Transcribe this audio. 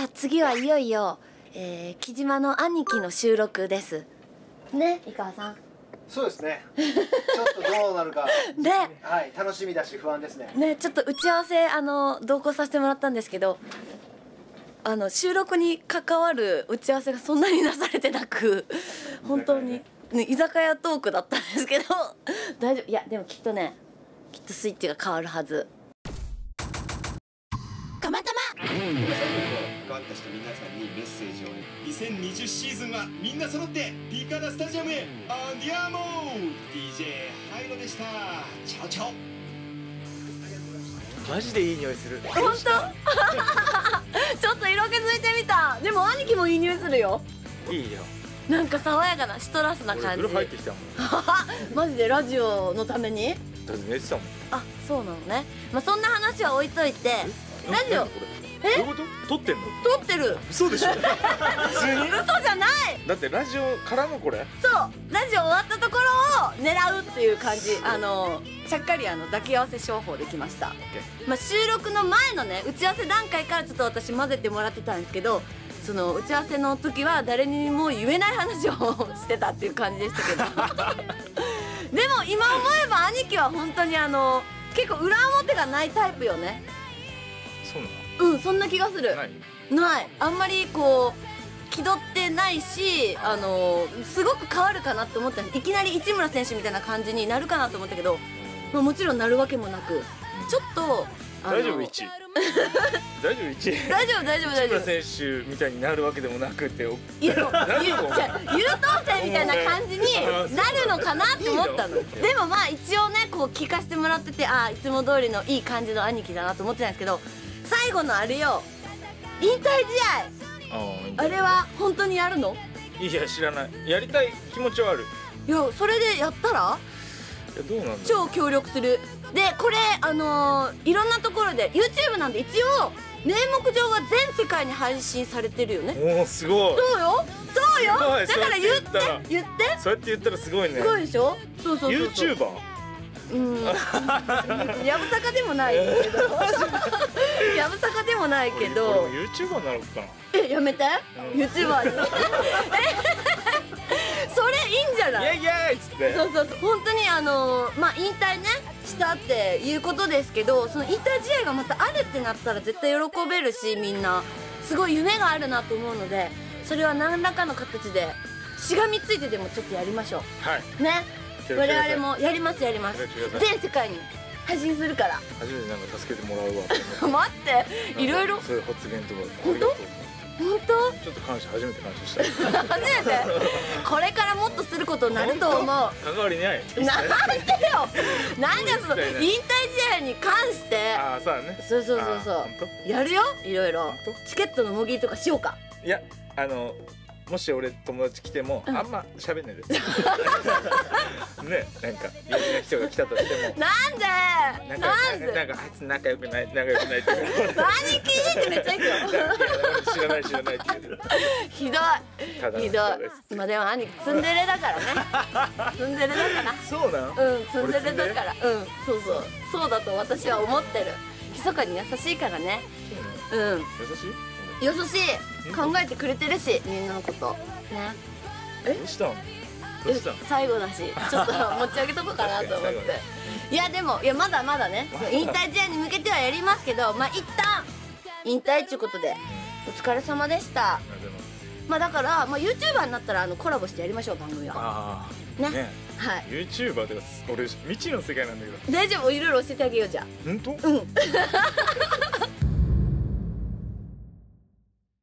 あ次はいよいよ、木島の兄貴の収録ですね、井川さん。 そうですね。ちょっとどうなるかで、 はい、楽しみだし不安ですね。 ね、ちょっと打ち合わせ同行させてもらったんですけど、収録に関わる打ち合わせがそんなになされてなく、本当に、ね、居酒屋トークだったんですけど大丈夫。いやでもきっとスイッチが変わるはず。たまたま関わった人皆さんにメッセージを。2020シーズンはみんな揃ってピカダスタジアムへアンディアモー DJ ハイロでした。チャオチャオ。 マジでいい匂いする。 本当ちょっと色気づいてみた。でも兄貴もいい匂いするよ。 いいよ。 なんか爽やかなシトラスな感じ。 風呂入ってきたもん。 マジでラジオのために。 だって寝てたもん。 あ、そうなのね。まあそんな話は置いといて、ラジオどういうこと？撮ってんの？ 撮ってる。 嘘でしょ？普通に？ 嘘じゃない。 だってラジオからのこれ？ そう、ラジオ終わったところを狙うっていう感じ。ちゃっかり抱き合わせ商法できました。まあ収録の前のね、打ち合わせ段階からちょっと私混ぜてもらってたんですけど、その打ち合わせの時は誰にも言えない話をしてたっていう感じでしたけどでも今思えば兄貴は本当に結構裏表がないタイプよね。 そうなの？ うん、そんな気がする。ない。あんまりこう気取ってないし、すごく変わるかなって思った。いきなり市村選手みたいな感じになるかなと思ったけど、まあ、もちろんなるわけもなく、ちょっと大丈夫1大丈夫1 大丈夫大丈夫大丈夫。 市村選手みたいになるわけでもなくて、 優等生みたいな感じになるのかなって思ったの。でもまあ一応ね、こう聞かせてもらってて、ああいつも通りのいい感じの兄貴だなと思ってたんですけど、最後のあれよ、引退試合、あれは本当にやるの？ いや知らない。やりたい気持ちはある。 いや、それでやったらどうなんだ。 超協力する。でこれいろんなところで YouTube なんで一応名目上は全世界に配信されてるよね。 おお、すごい。 そうよそうよ。だから言ってそうやって言ったらすごいね。 すごいでしょ。そうそうそう。 YouTuber？ やぶさかでもないけどやぶさかでもないけど、 俺 YouTuber になろうかな。 やめて、YouTuber にそれいいんじゃない？ イエイイエイっつって。 そうそうそう、本当にまあ引退ねしたっていうことですけど、その引退試合がまたあるってなったら絶対喜べるし、みんなすごい夢があるなと思うので、それは何らかの形でしがみついてでもちょっとやりましょう。 はいね、我々もやりますやります。全世界に配信するから。 初めてなんか助けてもらうわ。 待って、いろいろそういう発言とか。 本当？本当？ ちょっと初めて感謝した。 初めて。これからもっとすることになると思う。 関わりない。 なんでよ。なんでその引退試合に関して。 ああ、そうだね。 そうそうそうそう。やるよ、いろいろ。チケットの模擬とかしようか。 いや、もし俺友達来てもあんま喋んないです。ね、なんか有名な人が来たとしても。 なんで？ なんかあいつ仲良くないって。 何聞いてめっちゃいくよ。 知らないって言う。 ひどいひどい。まあでも兄ツンデレだからね。ツンデレだから。 そうなん？ うん、ツンデレだから。うん、そうそう、そうだと私は思ってる。密かに優しいからね。うん。 優しい？ 優しい。考えてくれてるし、みんなのことね。 どうしたの？ 最後だし、ちょっと持ち上げとこうかなと思って。いやでも、いやまだまだね、引退試合に向けてはやりますけど、まあ一旦引退っていうことでお疲れ様でした。まあだから、まあ YouTuber になったらコラボしてやりましょう、番組は。ね。はい。 YouTuber って俺未知の世界なんだけど。 大丈夫、いろいろ教えてあげようじゃあ。 本当？ うん。